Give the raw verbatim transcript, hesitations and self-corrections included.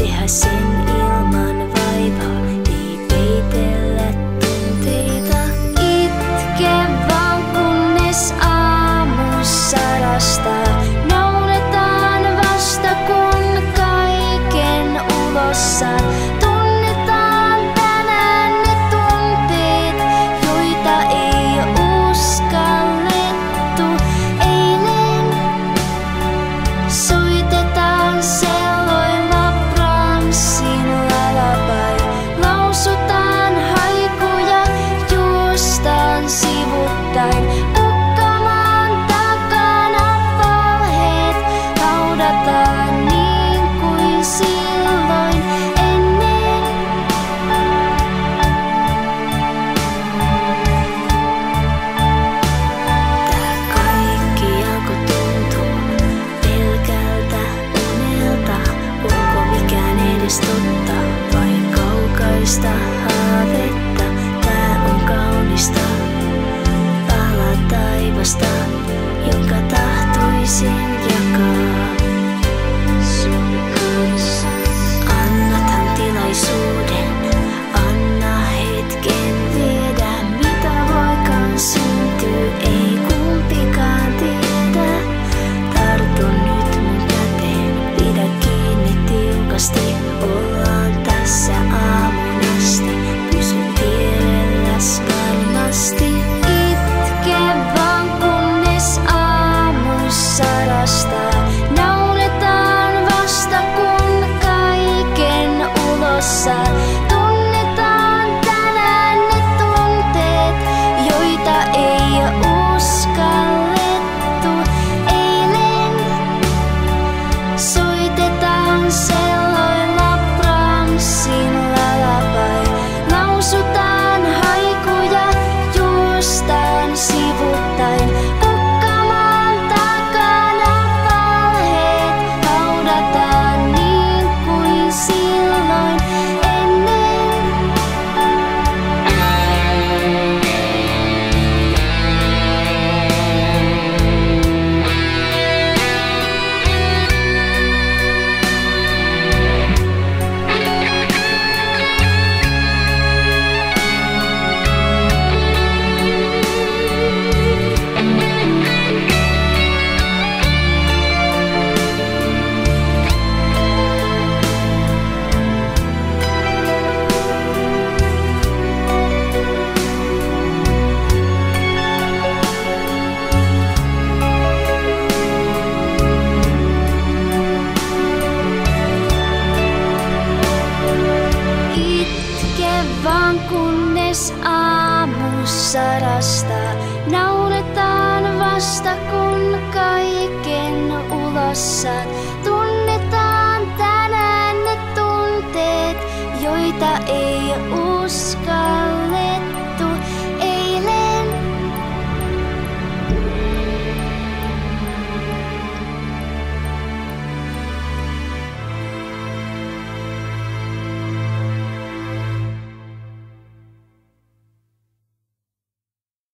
tehdä sen ilman vaivaa, ei peitellä tunteita. Itke vaan kunnes aamu sarastaa. Nauretaan vasta kun kaiken ulos saa. Tunnetaan tänään ne tunteet, joita ei uskallettu eilen. Soitetaan selloilla Brahmsin lullaby. Lausutaan haikuja, juostaan sivuttain. Kukkamaan takana valheet haudataan niin kuin silloin ennen. Tää kaikki alkoi tuntua pelkältä unelta. Onko mikään edes totta vai kaukaista haavetta? Tää on kaunista valaa taivasta, jonka tahtoisin jakaa sun kanssa. Annathan tilaisuuden, anna hetken viedä, mitä voikaan syntyä, ei kumpikaan tiedä. Tartu nyt mun käteen, pidä kiinni tiukasti, ollaan tässä aamun asti. Pysy vierelläs varmasti. Itke vaan kunnes aamu sarastaa. Nauretaan vasta kun kaiken ulos saa. Tunnetaan tänään ne tunteet, joita ei uskallettu eilen. Soitetaan selloilla Brahmsin lullaby. Lausutaan haikuja, juostaan sivuttain. Kukkamaan takana valheet haudataan niin kuin silloin ennen. Itke vaan kunnes aamu sarastaa. Nauretaan vasta kun kaiken ulos saat. Tunnetaan tänään ne tunteet, joita ei uskalla.